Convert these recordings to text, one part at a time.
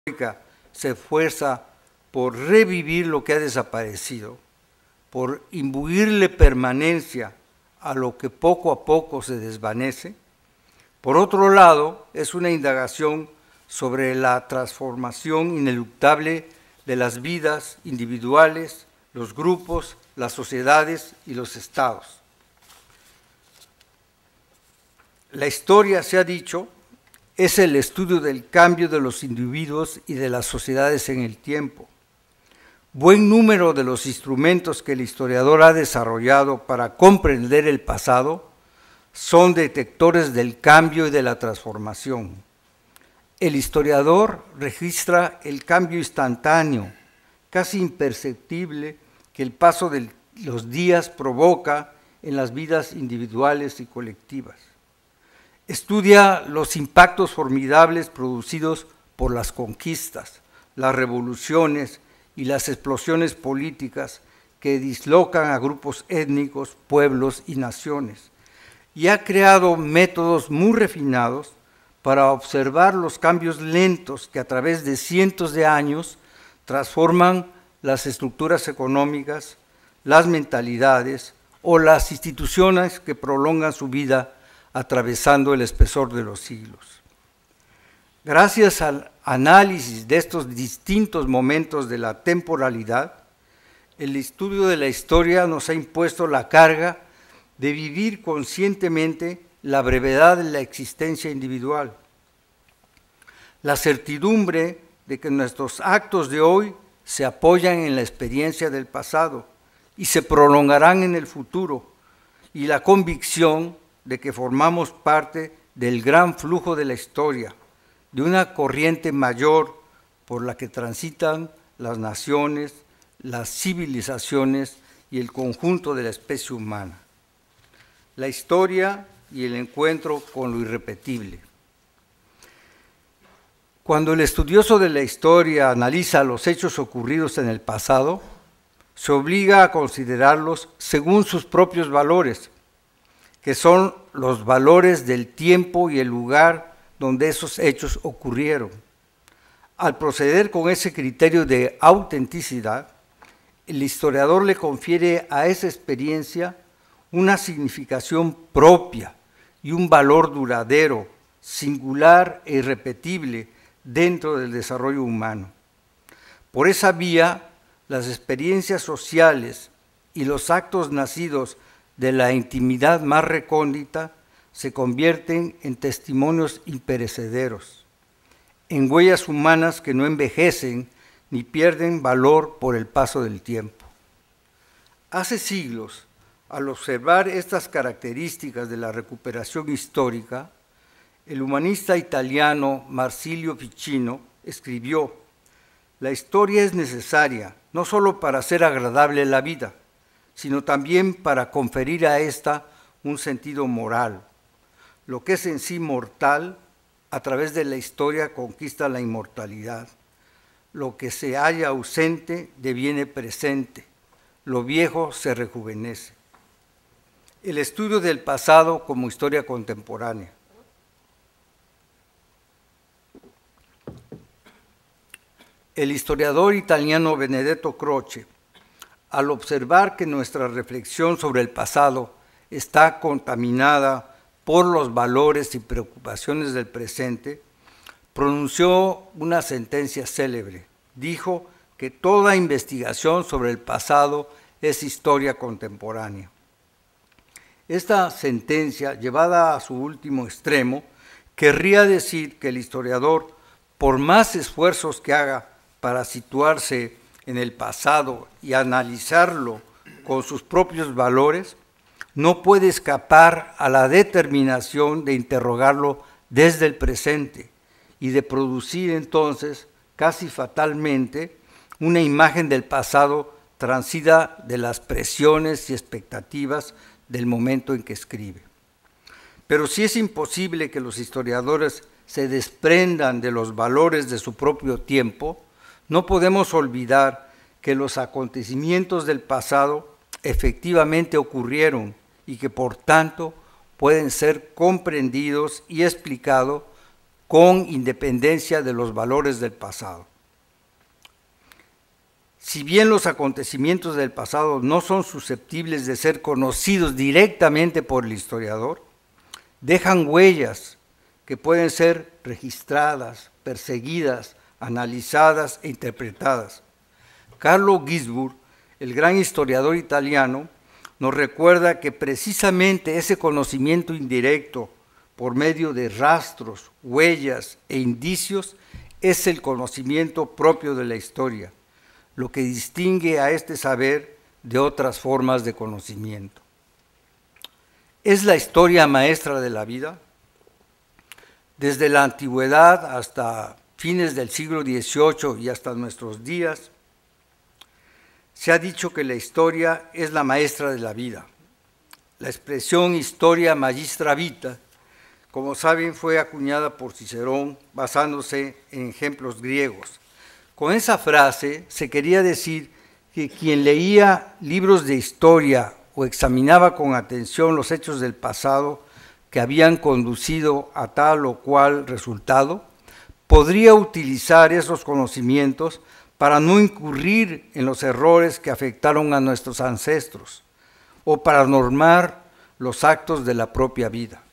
se esfuerza por revivir lo que ha desaparecido, por imbuirle permanencia a lo que poco a poco se desvanece. Por otro lado, es una indagación sobre la transformación ineluctable de las vidas individuales, los grupos, las sociedades y los estados. La historia, se ha dicho, es el estudio del cambio de los individuos y de las sociedades en el tiempo. Buen número de los instrumentos que el historiador ha desarrollado para comprender el pasado son detectores del cambio y de la transformación. El historiador registra el cambio instantáneo, casi imperceptible, que el paso de los días provoca en las vidas individuales y colectivas. Estudia los impactos formidables producidos por las conquistas, las revoluciones y las explosiones políticas que dislocan a grupos étnicos, pueblos y naciones, y ha creado métodos muy refinados para observar los cambios lentos que a través de cientos de años transforman las estructuras económicas, las mentalidades o las instituciones que prolongan su vida atravesando el espesor de los siglos. Gracias al análisis de estos distintos momentos de la temporalidad, el estudio de la historia nos ha impuesto la carga de vivir conscientemente la brevedad de la existencia individual, la certidumbre de que nuestros actos de hoy se apoyan en la experiencia del pasado y se prolongarán en el futuro, y la convicción de que formamos parte del gran flujo de la historia, de una corriente mayor por la que transitan las naciones, las civilizaciones y el conjunto de la especie humana. La historia y el encuentro con lo irrepetible. Cuando el estudioso de la historia analiza los hechos ocurridos en el pasado, se obliga a considerarlos según sus propios valores, que son los valores del tiempo y el lugar donde esos hechos ocurrieron. Al proceder con ese criterio de autenticidad, el historiador le confiere a esa experiencia una significación propia y un valor duradero, singular e irrepetible dentro del desarrollo humano. Por esa vía, las experiencias sociales y los actos nacidos de la intimidad más recóndita se convierten en testimonios imperecederos, en huellas humanas que no envejecen ni pierden valor por el paso del tiempo. Hace siglos, al observar estas características de la recuperación histórica, el humanista italiano Marsilio Ficino escribió: «La historia es necesaria, no solo para hacer agradable la vida, sino también para conferir a ésta un sentido moral. Lo que es en sí mortal, a través de la historia conquista la inmortalidad. Lo que se halla ausente deviene presente, lo viejo se rejuvenece». El estudio del pasado como historia contemporánea. El historiador italiano Benedetto Croce, al observar que nuestra reflexión sobre el pasado está contaminada por los valores y preocupaciones del presente, pronunció una sentencia célebre. Dijo que toda investigación sobre el pasado es historia contemporánea. Esta sentencia, llevada a su último extremo, querría decir que el historiador, por más esfuerzos que haga para situarse en el pasado y analizarlo con sus propios valores, no puede escapar a la determinación de interrogarlo desde el presente y de producir entonces, casi fatalmente, una imagen del pasado transida de las presiones y expectativas del momento en que escribe. Pero si es imposible que los historiadores se desprendan de los valores de su propio tiempo, no podemos olvidar que los acontecimientos del pasado efectivamente ocurrieron y que por tanto pueden ser comprendidos y explicados con independencia de los valores del pasado. Si bien los acontecimientos del pasado no son susceptibles de ser conocidos directamente por el historiador, dejan huellas que pueden ser registradas, perseguidas, analizadas e interpretadas. Carlo Ginzburg, el gran historiador italiano, nos recuerda que precisamente ese conocimiento indirecto por medio de rastros, huellas e indicios es el conocimiento propio de la historia, lo que distingue a este saber de otras formas de conocimiento. ¿Es la historia maestra de la vida? Desde la antigüedad hasta fines del siglo XVIII y hasta nuestros días, se ha dicho que la historia es la maestra de la vida. La expresión historia magistra vita, como saben, fue acuñada por Cicerón basándose en ejemplos griegos. Con esa frase se quería decir que quien leía libros de historia o examinaba con atención los hechos del pasado que habían conducido a tal o cual resultado, podría utilizar esos conocimientos para no incurrir en los errores que afectaron a nuestros ancestros o para normar los actos de la propia vida.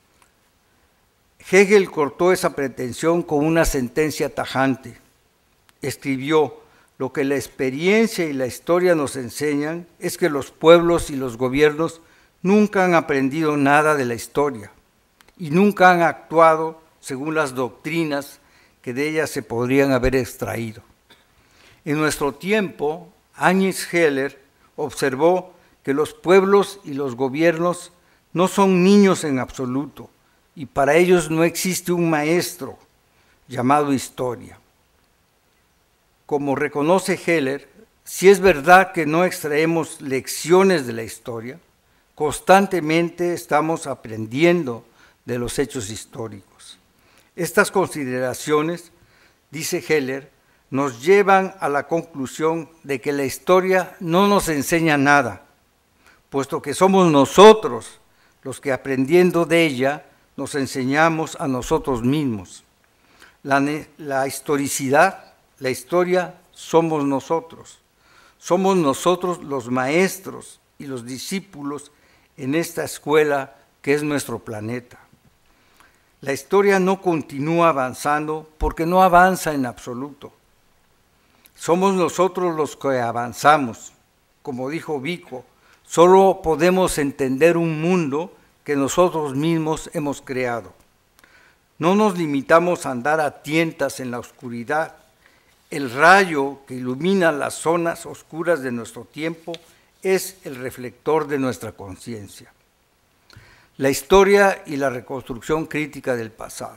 Hegel cortó esa pretensión con una sentencia tajante. Escribió: lo que la experiencia y la historia nos enseñan es que los pueblos y los gobiernos nunca han aprendido nada de la historia y nunca han actuado según las doctrinas que de ella se podrían haber extraído. En nuestro tiempo, Heinrich Heller observó que los pueblos y los gobiernos no son niños en absoluto, y para ellos no existe un maestro llamado historia. Como reconoce Heller, si es verdad que no extraemos lecciones de la historia, constantemente estamos aprendiendo de los hechos históricos. Estas consideraciones, dice Heller, nos llevan a la conclusión de que la historia no nos enseña nada, puesto que somos nosotros los que, aprendiendo de ella, nos enseñamos a nosotros mismos. La historicidad, la historia, somos nosotros los maestros y los discípulos en esta escuela que es nuestro planeta. La historia no continúa avanzando porque no avanza en absoluto. Somos nosotros los que avanzamos. Como dijo Vico, solo podemos entender un mundo que nosotros mismos hemos creado. No nos limitamos a andar a tientas en la oscuridad. El rayo que ilumina las zonas oscuras de nuestro tiempo es el reflector de nuestra conciencia. La historia y la reconstrucción crítica del pasado.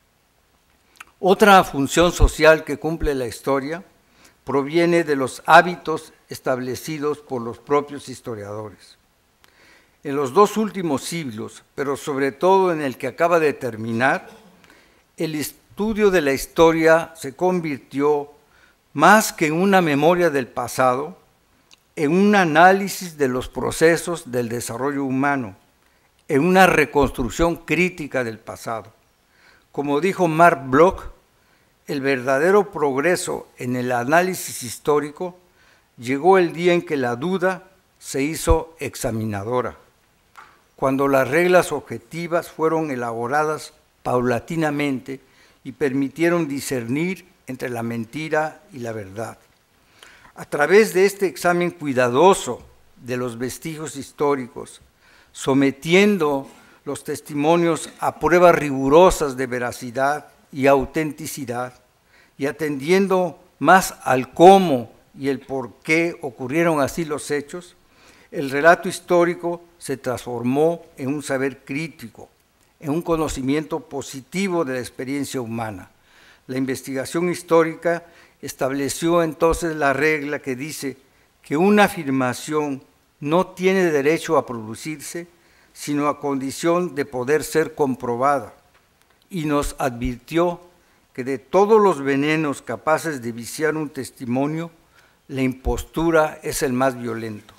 Otra función social que cumple la historia proviene de los hábitos establecidos por los propios historiadores. En los 2 últimos siglos, pero sobre todo en el que acaba de terminar, el estudio de la historia se convirtió, más que en una memoria del pasado, en un análisis de los procesos del desarrollo humano, en una reconstrucción crítica del pasado. Como dijo Mark Bloch, el verdadero progreso en el análisis histórico llegó el día en que la duda se hizo examinadora, cuando las reglas objetivas fueron elaboradas paulatinamente y permitieron discernir entre la mentira y la verdad. A través de este examen cuidadoso de los vestigios históricos, sometiendo los testimonios a pruebas rigurosas de veracidad y autenticidad, y atendiendo más al cómo y el por qué ocurrieron así los hechos, el relato histórico se transformó en un saber crítico, en un conocimiento positivo de la experiencia humana. La investigación histórica estableció entonces la regla que dice que una afirmación no tiene derecho a producirse, sino a condición de poder ser comprobada, y nos advirtió que de todos los venenos capaces de viciar un testimonio, la impostura es el más violento.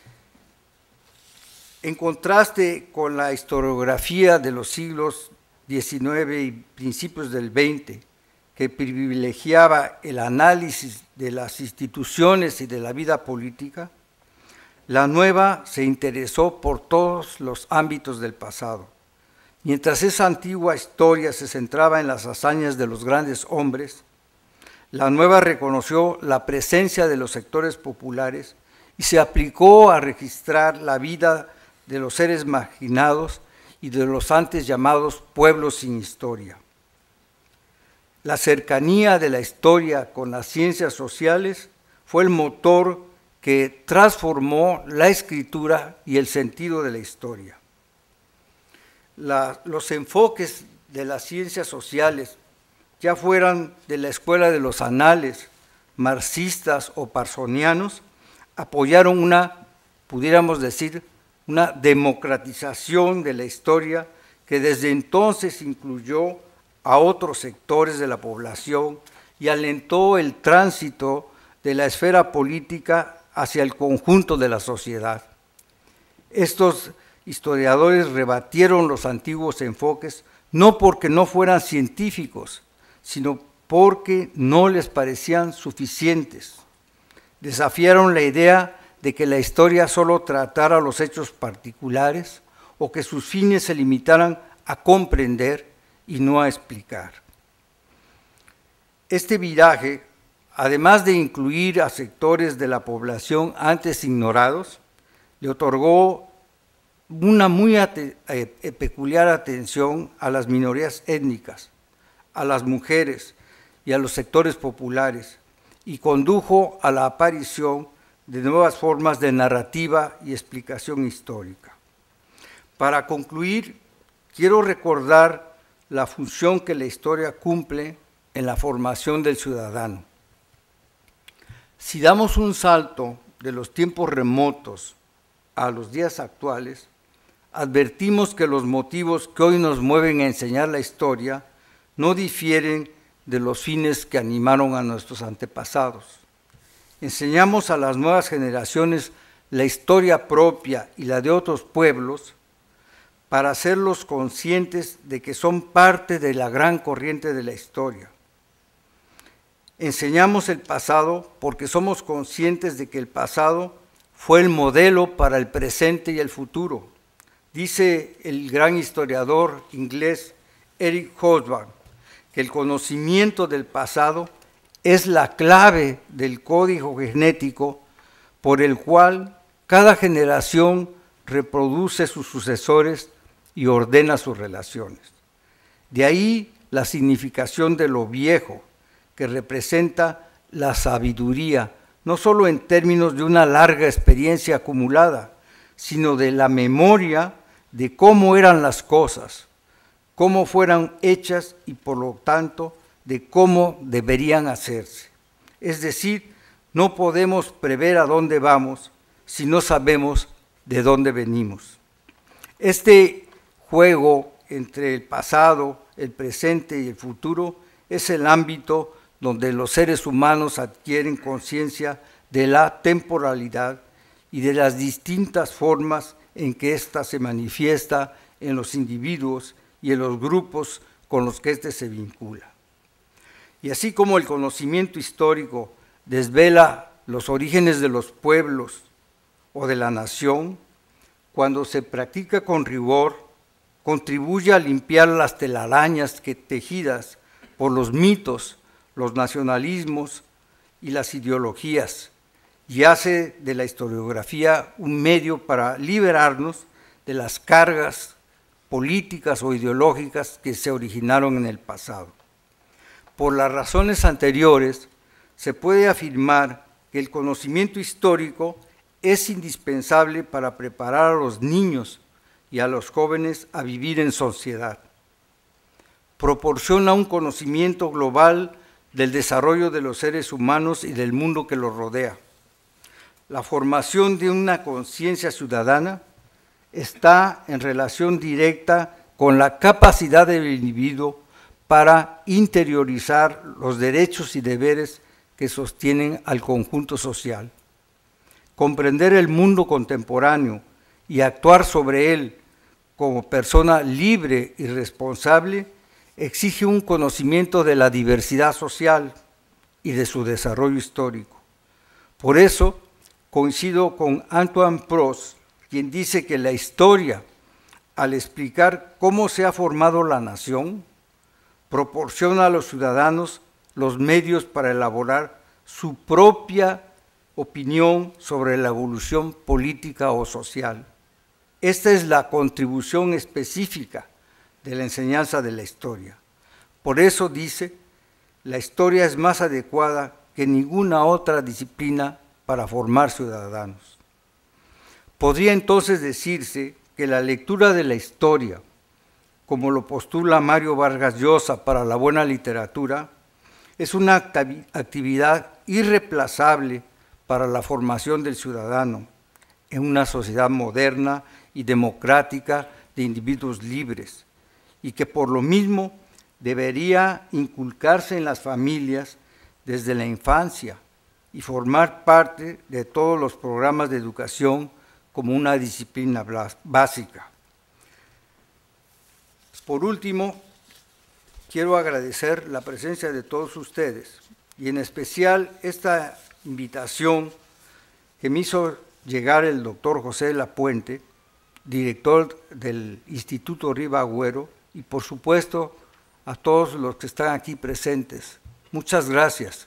En contraste con la historiografía de los siglos XIX y principios del XX, que privilegiaba el análisis de las instituciones y de la vida política, la nueva se interesó por todos los ámbitos del pasado. Mientras esa antigua historia se centraba en las hazañas de los grandes hombres, la nueva reconoció la presencia de los sectores populares y se aplicó a registrar la vida de los seres marginados y de los antes llamados pueblos sin historia. La cercanía de la historia con las ciencias sociales fue el motor que transformó la escritura y el sentido de la historia. Los enfoques de las ciencias sociales, ya fueran de la escuela de los anales, marxistas o parsonianos, apoyaron pudiéramos decir, una democratización de la historia que desde entonces incluyó a otros sectores de la población y alentó el tránsito de la esfera política hacia el conjunto de la sociedad. Estos historiadores rebatieron los antiguos enfoques no porque no fueran científicos, sino porque no les parecían suficientes. Desafiaron la idea de que la historia solo tratara los hechos particulares o que sus fines se limitaran a comprender y no a explicar. Este viraje, además de incluir a sectores de la población antes ignorados, le otorgó una muy peculiar atención a las minorías étnicas, a las mujeres y a los sectores populares, y condujo a la aparición de nuevas formas de narrativa y explicación histórica. Para concluir, quiero recordar la función que la historia cumple en la formación del ciudadano. Si damos un salto de los tiempos remotos a los días actuales, advertimos que los motivos que hoy nos mueven a enseñar la historia no difieren de los fines que animaron a nuestros antepasados. Enseñamos a las nuevas generaciones la historia propia y la de otros pueblos para hacerlos conscientes de que son parte de la gran corriente de la historia. Enseñamos el pasado porque somos conscientes de que el pasado fue el modelo para el presente y el futuro. Dice el gran historiador inglés Eric Hobsbawm que el conocimiento del pasado es la clave del código genético por el cual cada generación reproduce sus sucesores y ordena sus relaciones. De ahí la significación de lo viejo, que representa la sabiduría, no solo en términos de una larga experiencia acumulada, sino de la memoria de cómo eran las cosas, cómo fueran hechas y por lo tanto de cómo deberían hacerse. Es decir, no podemos prever a dónde vamos si no sabemos de dónde venimos. Este juego entre el pasado, el presente y el futuro es el ámbito donde los seres humanos adquieren conciencia de la temporalidad y de las distintas formas en que ésta se manifiesta en los individuos y en los grupos con los que éste se vincula. Y así como el conocimiento histórico desvela los orígenes de los pueblos o de la nación, cuando se practica con rigor, contribuye a limpiar las telarañas tejidas por los mitos, los nacionalismos y las ideologías, y hace de la historiografía un medio para liberarnos de las cargas políticas o ideológicas que se originaron en el pasado. Por las razones anteriores, se puede afirmar que el conocimiento histórico es indispensable para preparar a los niños y a los jóvenes a vivir en sociedad. Proporciona un conocimiento global del desarrollo de los seres humanos y del mundo que los rodea. La formación de una conciencia ciudadana está en relación directa con la capacidad del individuo para interiorizar los derechos y deberes que sostienen al conjunto social. Comprender el mundo contemporáneo y actuar sobre él como persona libre y responsable, exige un conocimiento de la diversidad social y de su desarrollo histórico. Por eso, coincido con Antoine Prost, quien dice que la historia, al explicar cómo se ha formado la nación, proporciona a los ciudadanos los medios para elaborar su propia opinión sobre la evolución política o social. Esta es la contribución específica de la enseñanza de la historia. Por eso dice, la historia es más adecuada que ninguna otra disciplina para formar ciudadanos. Podría entonces decirse que la lectura de la historia, como lo postula Mario Vargas Llosa para la buena literatura, es una actividad irreemplazable para la formación del ciudadano en una sociedad moderna y democrática de individuos libres, y que por lo mismo debería inculcarse en las familias desde la infancia y formar parte de todos los programas de educación como una disciplina básica. Por último, quiero agradecer la presencia de todos ustedes y en especial esta invitación que me hizo llegar el doctor José de la Puente, director del Instituto Riva Agüero, y por supuesto a todos los que están aquí presentes. Muchas gracias.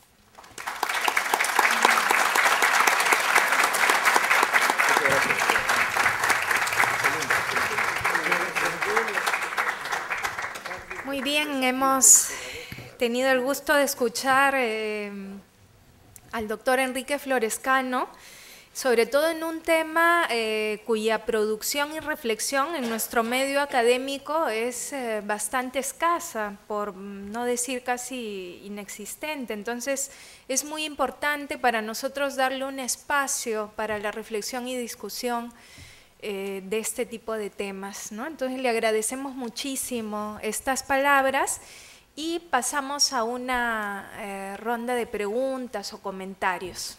Muy bien, hemos tenido el gusto de escuchar al doctor Enrique Florescano, sobre todo en un tema cuya producción y reflexión en nuestro medio académico es bastante escasa, por no decir casi inexistente. Entonces, es muy importante para nosotros darle un espacio para la reflexión y discusión de este tipo de temas, ¿no? Entonces, le agradecemos muchísimo estas palabras y pasamos a una ronda de preguntas o comentarios.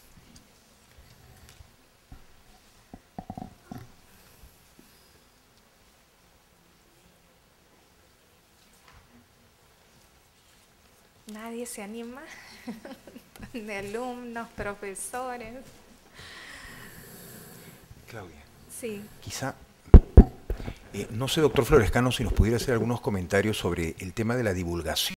¿Nadie se anima? De alumnos, profesores. Claudia. Sí. Quizá, no sé, doctor Florescano, si nos pudiera hacer algunos comentarios sobre el tema de la divulgación.